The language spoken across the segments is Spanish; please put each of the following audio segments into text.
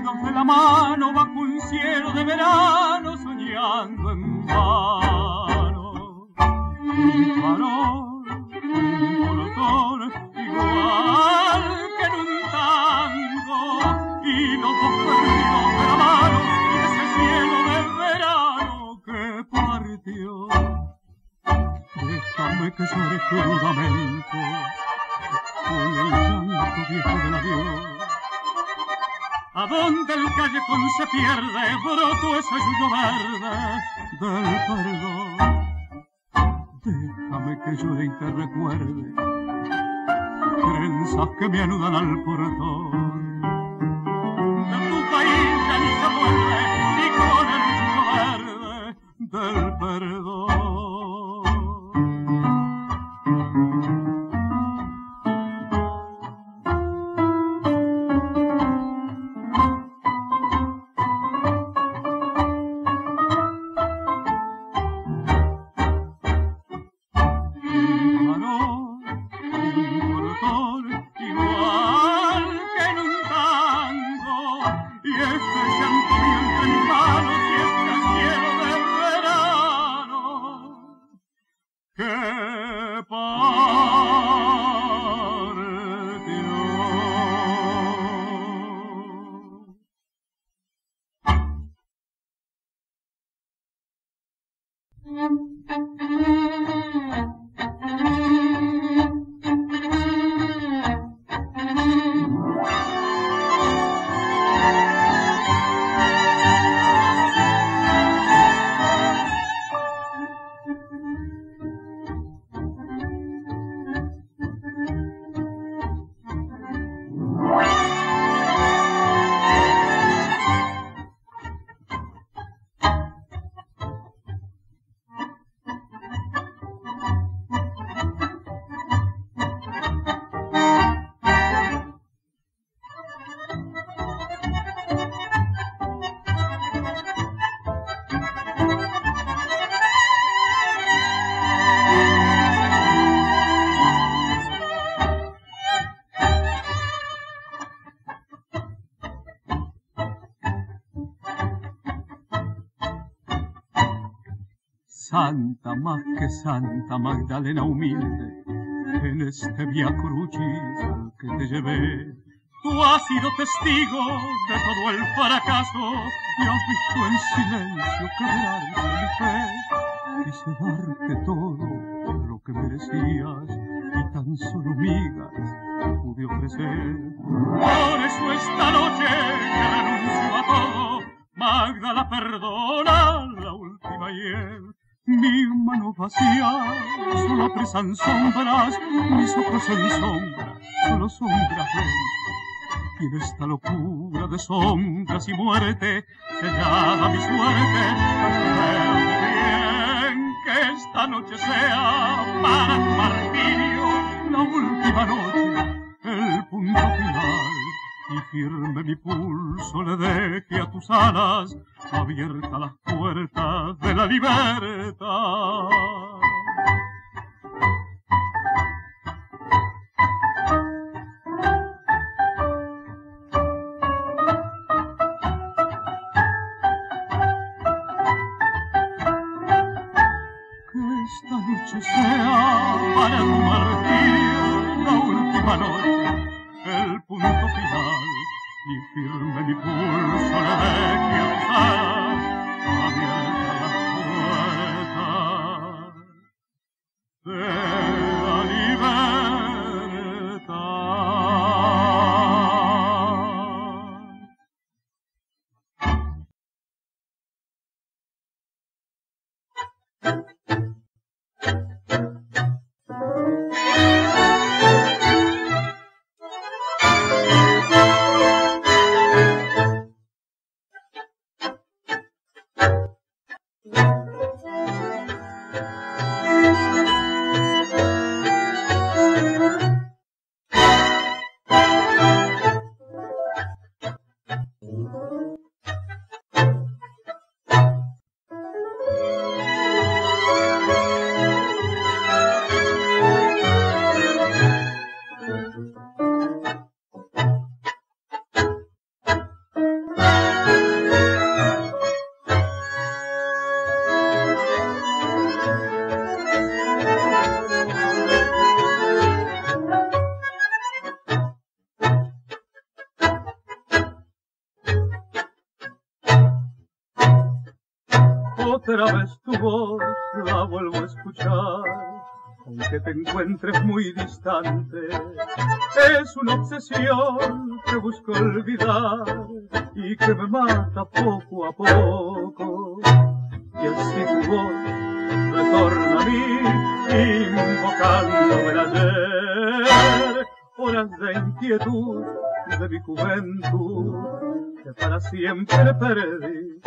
cogidos de la mano bajo un cielo de verano, soñando en vano. Un farol, un colotón, igual que en un tango, y los dos perdidos de la mano, y ese cielo de verano que partió. Déjame que llore crudamente con el llanto viejo del adiós. A donde el callejón se pierde, broto ese yuyo verde del perdón. Déjame que llore y te recuerde trenzas que me anudan al portón. De tu país ya ni se vuelve, ni con el yuyo verde del perdón. Santa, más que Santa Magdalena humilde, en este Vía Crucis al que te llevé, tú has sido testigo de todo el fracaso y has visto en silencio quebrarse mi fe. Quise darte todo lo que merecías y tan solo migas pude ofrecer. Por eso esta noche que renuncio a todo, Magda la perdona, la última hiel. Mi mano vacía solo apresan sombras, mis ojos en sombra, solo sombras ven. Y en esta locura de sombras y muerte, sellada mi suerte, bien que esta noche sea para tu martirio la última noche, el punto final. Y firme mi pulso le deje a tus alas abiertas las puertas de la libertad. Que esta noche sea para tu martirio la última noche, el punto final, y firme mi pulso le deje a tus alas abiertas las puertas de la voz la vuelvo a escuchar, aunque te encuentres muy distante. Es una obsesión que busco olvidar y que me mata poco a poco. Y así tu voz retorna a mí, invocando el ayer, horas de inquietud de mi juventud que para siempre perdí.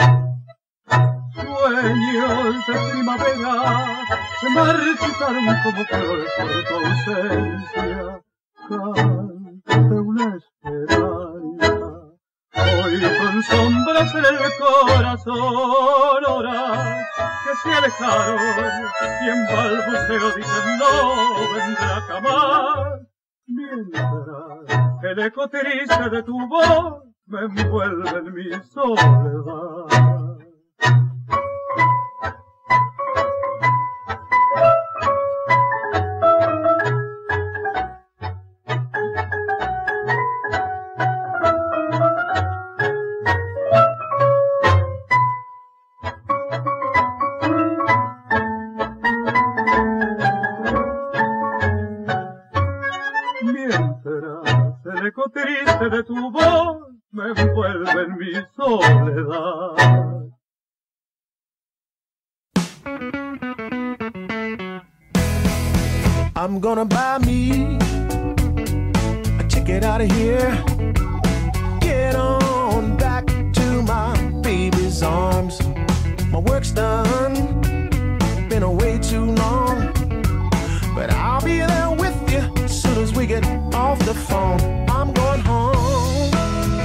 Sueños de primavera se marchitaron como flores por tu ausencia. Cántate una esperanza, hoy con sombras en el corazón, horas que se alejaron y en balbuceo dicen no vendrá jamás. Mientras el eco triste de tu voz me envuelve en mi soledad. El eco triste de tu voz me envuelve en mi soledad. I'm gonna buy me a ticket out of here, get on back to my baby's arms. My work's done, been away too long, but I'll be there with you as soon as we get off the phone. I'm going home,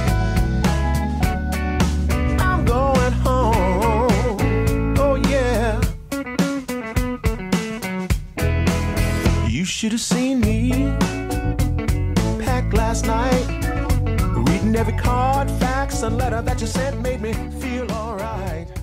I'm going home, oh yeah. You should have seen me packed last night, reading every card, fax, and letter that you sent made me feel alright.